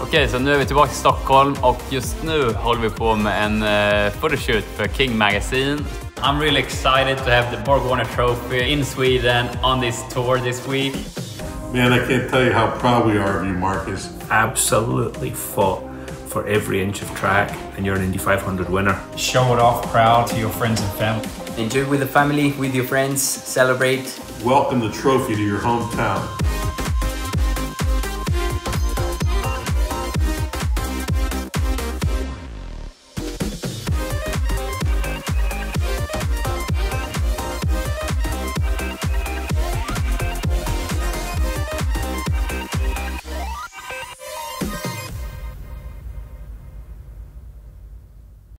Okej, så nu är vi tillbaka i Stockholm och just nu håller vi på med en photoshoot för King Magazine. I'm really excited to have the Borg-Warner trophy in Sweden on this tour this week. Man, I can't tell you how proud we are of you, Marcus. Absolutely fought for every inch of track, and you're an Indy 500 winner. Show it off proud to your friends and family. Enjoy with the family, with your friends, celebrate. Welcome the trophy to your hometown.